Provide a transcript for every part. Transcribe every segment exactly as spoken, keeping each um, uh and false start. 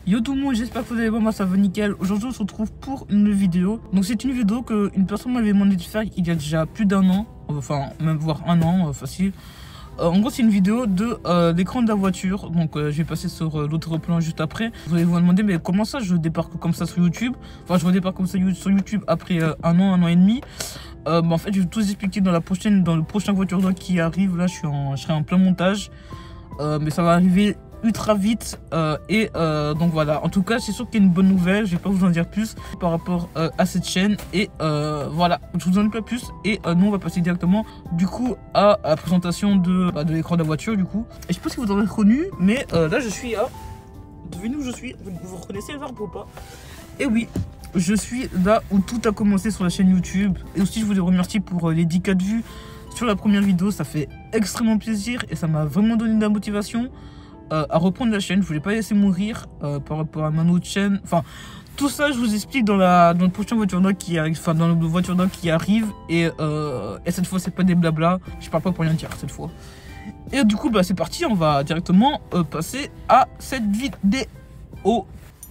Yo tout le monde, j'espère que vous allez bien, moi ça va nickel. Aujourd'hui on se retrouve pour une vidéo. Donc c'est une vidéo qu'une personne m'avait demandé de faire il y a déjà plus d'un an. Enfin même voire un an, euh, facile. Euh, en gros c'est une vidéo de euh, l'écran de la voiture. Donc euh, je vais passer sur euh, l'autre plan juste après. Vous allez vous demander mais comment ça je débarque comme ça sur YouTube. Enfin je redébarque comme ça sur YouTube après euh, un an, un an et demi. Euh, bah, en fait je vais tout expliquer dans la prochaine, dans le prochain voiture doc qui arrive. Là je, suis en, je serai en plein montage. Euh, mais ça va arriver ultra vite euh, et euh, donc voilà, en tout cas c'est sûr qu'il y a une bonne nouvelle, je vais pas vous en dire plus par rapport euh, à cette chaîne et euh, voilà, je vous en dis pas plus et euh, nous on va passer directement du coup à, à la présentation de, bah, de l'écran de la voiture du coup. Et je sais pas si vous aurez reconnu mais euh, là je suis à, devinez où je suis, vous, vous reconnaissez les arbres ou pas? Et oui, je suis là où tout a commencé sur la chaîne YouTube. Et aussi je voulais remercier pour euh, les dix K de vues sur la première vidéo, ça fait extrêmement plaisir et ça m'a vraiment donné de la motivation euh, à reprendre la chaîne. Je voulais pas laisser mourir euh, par rapport à ma autre chaîne. Enfin, tout ça je vous explique dans la dans le prochain voiture doc qui arrive, enfin dans le voiture doc qui arrive et, euh, et cette fois c'est pas des blabla, je parle pas pour rien dire cette fois. Et du coup bah c'est parti, on va directement euh, passer à cette vidéo.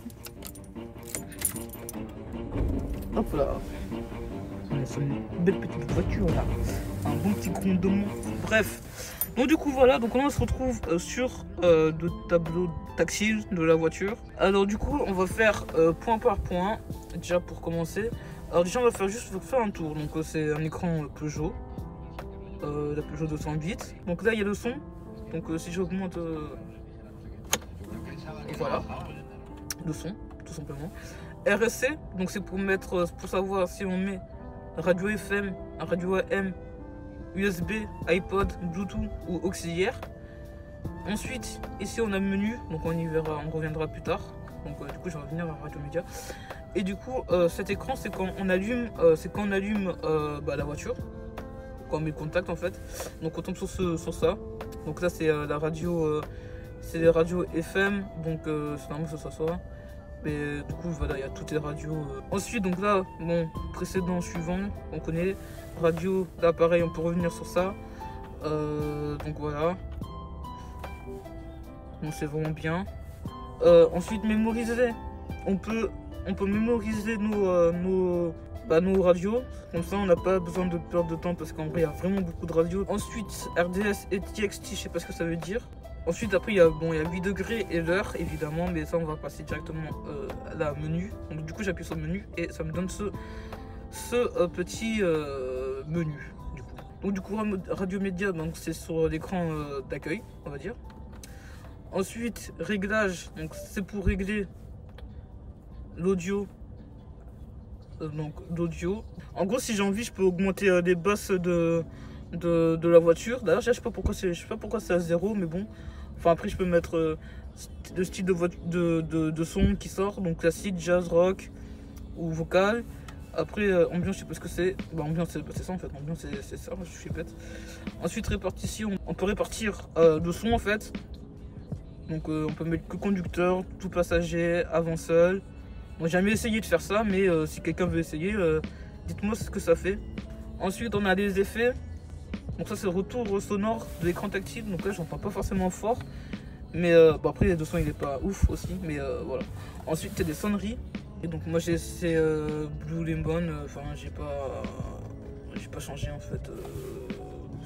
Hop là. On est sur une belle petite voiture là. Un bon petit grondement. Bref. Donc du coup voilà, donc on se retrouve euh, sur euh, le tableau tactile de la voiture. Alors du coup on va faire euh, point par point. Déjà pour commencer. Alors déjà on va faire juste faire un tour. Donc euh, c'est un écran euh, Peugeot. Euh, la Peugeot deux cent huit. Donc là il y a le son. Donc euh, si j'augmente euh... voilà. Le son, tout simplement. R S C, donc c'est pour mettre, pour savoir si on met radio F M, radio A M, U S B, iPod, Bluetooth ou auxiliaire. Ensuite, ici on a le menu, donc on y verra, on reviendra plus tard. Donc euh, du coup je vais revenir à Radio Média. Et du coup euh, cet écran c'est quand on allume, euh, c'est quand on allume euh, bah, la voiture, quand on met le contact en fait. Donc on tombe sur, ce, sur ça. Donc là c'est euh, la radio, euh, c'est les radios F M, donc euh, c'est normal que ça soit. Mais du coup voilà, il y a toutes les radios. Euh. Ensuite donc là, bon, précédent, suivant, on connaît. Radio, là pareil, on peut revenir sur ça. Euh, donc voilà. Donc c'est vraiment bien. Euh, ensuite mémoriser. On peut, on peut mémoriser nos, euh, nos, bah, nos radios. Comme ça on n'a pas besoin de perdre de temps parce qu'en vrai il y a vraiment beaucoup de radios. Ensuite R D S et T X T, je sais pas ce que ça veut dire. Ensuite après il y a bon il y a huit degrés et l'heure évidemment, mais ça on va passer directement euh, à la menu. Donc du coup j'appuie sur le menu et ça me donne ce, ce euh, petit euh, menu du coup. Donc du coup Radio Média, donc c'est sur l'écran euh, d'accueil on va dire. Ensuite réglage, donc c'est pour régler l'audio. Euh, donc l'audio. En gros si j'ai envie je peux augmenter euh, les basses de De, de la voiture. D'ailleurs je sais pas pourquoi c'est je sais pas pourquoi c'est à zéro, mais bon, enfin après je peux mettre euh, le style de, de, de, de son qui sort, donc classique, jazz, rock ou vocal. Après euh, ambiance, je sais pas ce que c'est. Bah ambiance c'est ça en fait, ambiance c'est ça, je suis bête. Ensuite répartition, on peut répartir euh, le son en fait. Donc euh, on peut mettre que conducteur, tout passager, avant seul. Moi j'ai jamais essayé de faire ça, mais euh, si quelqu'un veut essayer, euh, dites-moi ce que ça fait. Ensuite on a des effets. Donc ça c'est le retour sonore de l'écran tactile, donc là j'entends pas forcément fort. Mais euh, bon, après le son il est pas ouf aussi, mais euh, voilà. Ensuite il y a des sonneries. Et donc moi j'ai c'est euh, Blue Lemon, enfin euh, j'ai pas j'ai pas changé en fait. Euh,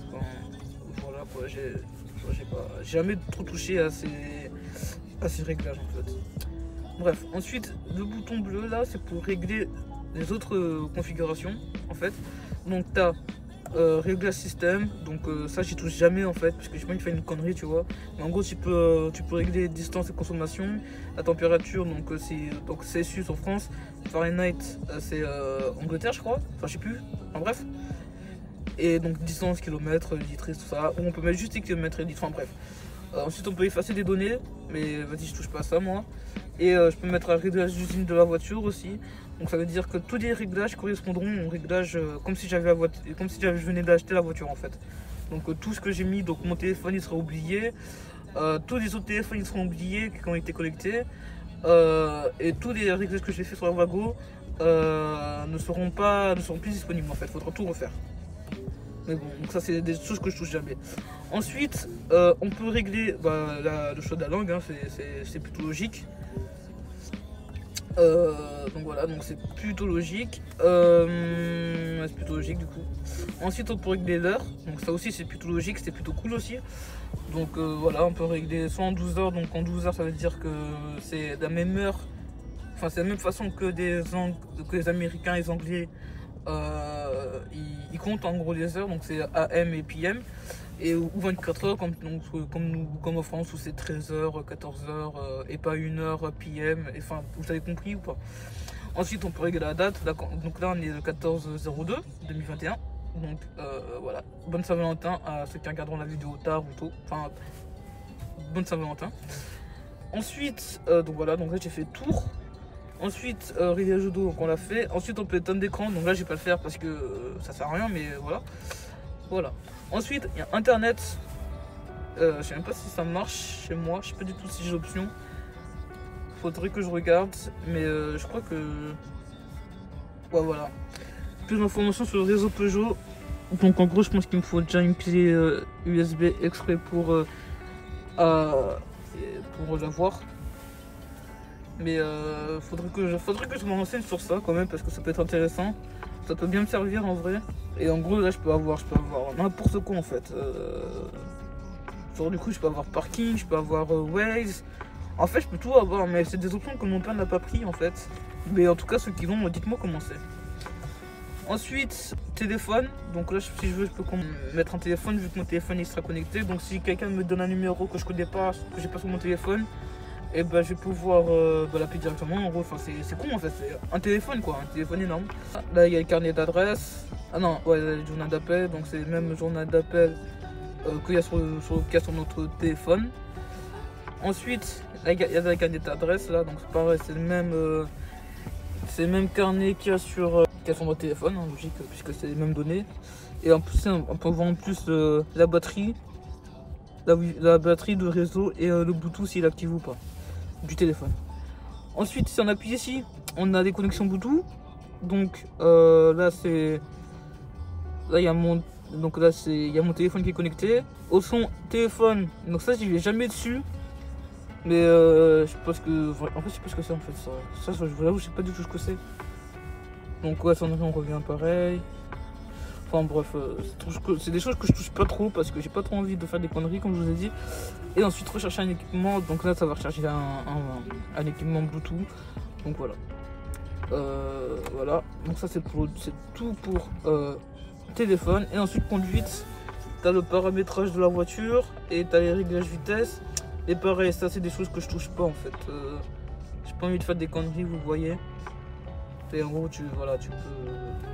voilà quoi, j'ai pas jamais trop touché à ces, à ces réglages en fait. Bref, ensuite le bouton bleu là c'est pour régler les autres euh, configurations en fait. Donc t'as Euh, réglage système, donc euh, ça j'y touche jamais en fait, parce que je sais pas, il fait une connerie tu vois. Mais en gros tu peux, euh, tu peux régler distance et consommation, la température, donc euh, c'est donc Celsius en France, Fahrenheit euh, c'est euh, Angleterre je crois, enfin je sais plus, en bref. Et donc distance, kilomètres, litres, tout ça, ou on peut mettre juste les kilomètres et litres, enfin bref. Euh, ensuite on peut effacer des données, mais vas-y je touche pas à ça moi. Et euh, je peux mettre un réglage d'usine de la voiture aussi. Donc ça veut dire que tous les réglages correspondront au réglage euh, comme si j'avais comme si je venais d'acheter la voiture en fait. Donc euh, tout ce que j'ai mis, donc mon téléphone il sera oublié, euh, tous les autres téléphones ils seront oubliés qui ont été collectés, euh, et tous les réglages que j'ai fait sur la Wago euh, ne seront pas ne seront plus disponibles en fait. Il faudra tout refaire. Mais bon, donc ça c'est des choses que je touche jamais. Ensuite, euh, on peut régler bah, la, le choix de la langue, hein, c'est plutôt logique. Euh, donc voilà, donc c'est plutôt logique. Euh, c'est plutôt logique du coup. Ensuite on peut régler l'heure, donc ça aussi c'est plutôt logique, c'est plutôt cool aussi. Donc euh, voilà, on peut régler soit en douze heures, donc en douze heures ça veut dire que c'est la même heure, enfin c'est la même façon que, des Ang que les Américains et les Anglais, euh, ils, ils comptent en gros les heures, donc c'est A M et P M. Et, ou vingt-quatre heures comme, donc, comme, nous, comme en France où c'est treize heures, quatorze heures euh, et pas une heure P M. Enfin, vous avez compris ou pas? Ensuite, on peut régler la date. Là, donc là, on est le quatorze zéro deux deux mille vingt et un. Donc euh, voilà, bonne Saint-Valentin à ceux qui regarderont la vidéo tard ou tôt. Enfin, bonne Saint-Valentin. Ensuite, euh, donc voilà, donc là j'ai fait tour. Ensuite, euh, réglage de dos, donc on l'a fait. Ensuite, on peut éteindre d'écran. Donc là, je vais pas le faire parce que euh, ça sert à rien, mais voilà. Voilà. Ensuite, il y a Internet. Euh, je sais même pas si ça marche chez moi. Je sais pas du tout si j'ai l'option. Faudrait que je regarde. Mais euh, je crois que... Ouais, voilà. Plus d'informations sur le réseau Peugeot. Donc en gros, je pense qu'il me faut déjà une clé euh, U S B exprès pour, euh, euh, pour l'avoir. Mais euh, faudrait que je, faudrait que je me renseigne sur ça quand même parce que ça peut être intéressant. Ça peut bien me servir en vrai. Et en gros là je peux avoir, je peux avoir n'importe quoi en fait. Euh, genre du coup je peux avoir parking, je peux avoir euh, Waze. En fait je peux tout avoir mais c'est des options que mon père n'a pas pris en fait. Mais en tout cas ceux qui vont, dites-moi comment c'est. Ensuite téléphone. Donc là si je veux je peux mettre un téléphone vu que mon téléphone il sera connecté. Donc si quelqu'un me donne un numéro que je connais pas, que j'ai pas sur mon téléphone, et bah je vais pouvoir euh, bah, l'appeler directement. En gros, enfin c'est con en fait, c'est un téléphone quoi, un téléphone énorme. Là il y a le carnet d'adresse. Ah non, ouais, le journal d'appel, donc c'est le même journal d'appel euh, qu'il y a sur, sur, qu'il y a sur notre téléphone. Ensuite, là, il y a le carnet d'adresse là, donc c'est pareil, c'est le même euh, c'est le même carnet qu'il y a sur, euh, qu'il y a sur notre téléphone, hein, logique, puisque c'est les mêmes données. Et en plus, on peut voir en plus euh, la batterie, la, la batterie de réseau et euh, le Bluetooth s'il est actif ou pas du téléphone. Ensuite si on appuie ici on a des connexions Bluetooth. Donc euh, là c'est là il y a mon donc là c'est il y a mon téléphone qui est connecté au son téléphone. Donc ça j'y vais jamais dessus. Mais euh, je pense que en fait je sais pas ce que c'est en fait ça. Ça je vous avoue je sais pas du tout ce que c'est. Donc ouais ça on revient pareil. Enfin bref, euh, c'est des choses que je touche pas trop parce que j'ai pas trop envie de faire des conneries comme je vous ai dit. Et ensuite rechercher un équipement, donc là ça va rechercher un, un, un équipement Bluetooth. Donc voilà. Euh, voilà, donc ça c'est pour c'est tout pour euh, téléphone. Et ensuite conduite, t'as le paramétrage de la voiture et t'as les réglages vitesse. Et pareil, ça c'est des choses que je touche pas en fait. Euh, j'ai pas envie de faire des conneries, vous voyez. Et en gros tu voilà tu peux.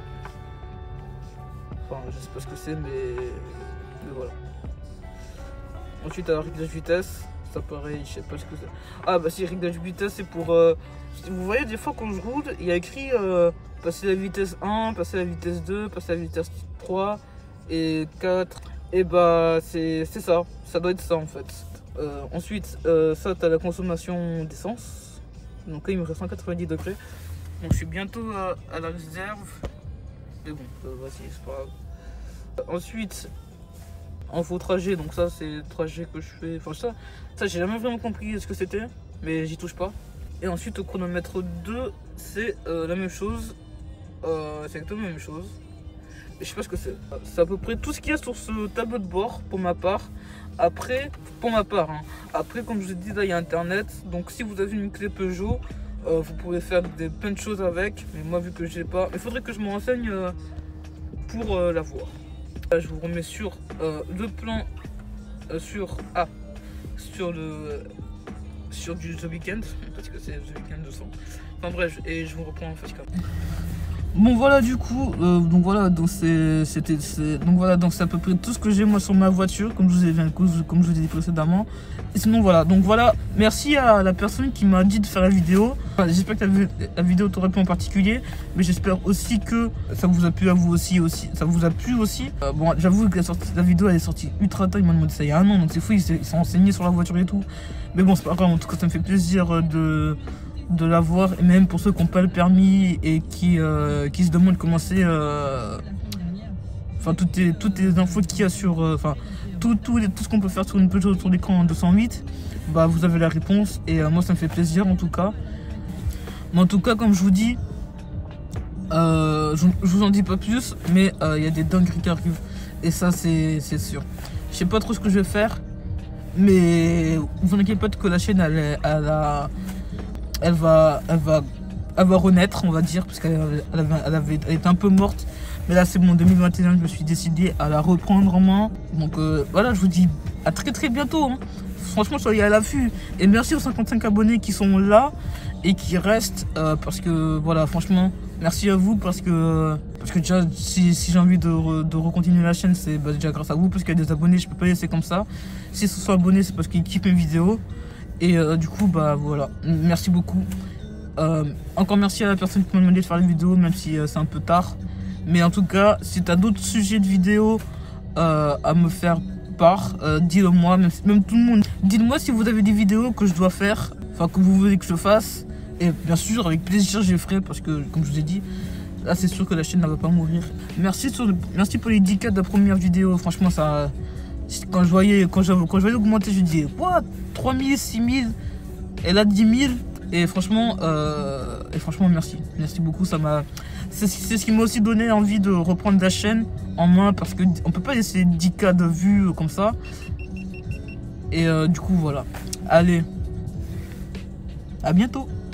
Enfin, je sais pas ce que c'est, mais... mais voilà. Ensuite, à réglage vitesse, ça pareil, je sais pas ce que c'est. Ah, bah si, réglage vitesse, c'est pour. Euh... Vous voyez, des fois, quand je roule, il y a écrit euh, passer la vitesse un, passer la vitesse deux, passer la vitesse trois et quatre. Et bah, c'est ça, ça doit être ça en fait. Euh, ensuite, euh, ça, t'as la consommation d'essence. Donc là, il me reste cent quatre-vingt-dix degrés. Donc je suis bientôt à, à la réserve. Mais bon, euh, vas-y, c'est pas grave. Ensuite, en faux trajet, donc ça c'est le trajet que je fais. Enfin ça, ça j'ai jamais vraiment compris ce que c'était, mais j'y touche pas. Et ensuite au chronomètre deux, c'est euh, la même chose. Euh, c'est exactement la même chose. Et je sais pas ce que c'est. C'est à peu près tout ce qu'il y a sur ce tableau de bord pour ma part. Après, pour ma part, hein. Après comme je vous ai dit, là il y a internet. Donc si vous avez une clé Peugeot, Euh, vous pouvez faire des, plein de choses avec, mais moi vu que j'ai pas, il faudrait que je me renseigne euh, pour euh, l'avoir. Là je vous remets sur euh, le plan euh, sur ah sur le sur du The Weeknd parce que c'est The Weeknd de son. Enfin bref, et je vous reprends en fait comme. Bon voilà du coup, euh, donc voilà donc c'était donc voilà donc c'est à peu près tout ce que j'ai moi sur ma voiture comme je vous ai comme je vous ai dit précédemment. Et sinon voilà donc voilà merci à la personne qui m'a dit de faire la vidéo. Enfin, j'espère que la, la vidéo t'aurait plu en particulier, mais j'espère aussi que ça vous a plu à vous aussi aussi ça vous a plu aussi. Euh, bon j'avoue que la, sortie, la vidéo elle est sortie ultra tard, il m'a demandé ça il y a un an donc c'est fou, ils sont renseignés sur la voiture et tout. Mais bon c'est pas grave, en tout cas ça me fait plaisir de de l'avoir, et même pour ceux qui n'ont pas le permis et qui, euh, qui se demandent comment c'est, euh, enfin toutes les, toutes les infos qu'il y a sur, enfin euh, tout, tout, tout ce qu'on peut faire sur une Peugeot sur l'écran deux cent huit, bah vous avez la réponse et euh, moi ça me fait plaisir en tout cas. Mais en tout cas, comme je vous dis, euh, je, je vous en dis pas plus, mais il euh, y a des dingueries qui arrivent. Et ça, c'est sûr. Je sais pas trop ce que je vais faire, mais vous inquiétez pas que la chaîne, elle, elle, elle, elle, va, elle, va, elle va renaître, on va dire, parce qu'elle elle avait, elle avait, elle était un peu morte. Mais là, c'est bon, en deux mille vingt et un, je me suis décidé à la reprendre en main. Donc euh, voilà, je vous dis à très très bientôt. Hein. Franchement, soyez à l'affût. Et merci aux cinquante-cinq abonnés qui sont là et qui restent. Euh, parce que voilà, franchement, merci à vous. Parce que, parce que déjà, si, si j'ai envie de, re, de recontinuer la chaîne, c'est bah, déjà grâce à vous. Parce qu'il y a des abonnés, je peux pas laisser comme ça. S'ils se sont abonnés, c'est parce qu'ils kiffent mes vidéos. Et euh, du coup, bah voilà, merci beaucoup. Euh, encore merci à la personne qui m'a demandé de faire les vidéos, même si euh, c'est un peu tard. Mais en tout cas, si tu as d'autres sujets de vidéos euh, à me faire part, euh, dis-le moi, même, même tout le monde. Dites-moi si vous avez des vidéos que je dois faire, enfin que vous voulez que je fasse. Et bien sûr, avec plaisir, je les ferai parce que, comme je vous ai dit, là c'est sûr que la chaîne ne va pas mourir. Merci, sur le, merci pour les dix K de la première vidéo. Franchement, ça, quand je voyais, quand je, quand je voyais augmenter, je disais, what, trois mille, six mille, et là dix mille. Et franchement, euh, et franchement, merci. Merci beaucoup, ça m'a... C'est ce qui m'a aussi donné envie de reprendre la chaîne en main parce qu'on peut pas laisser dix K de vues comme ça. Et euh, du coup, voilà. Allez, à bientôt.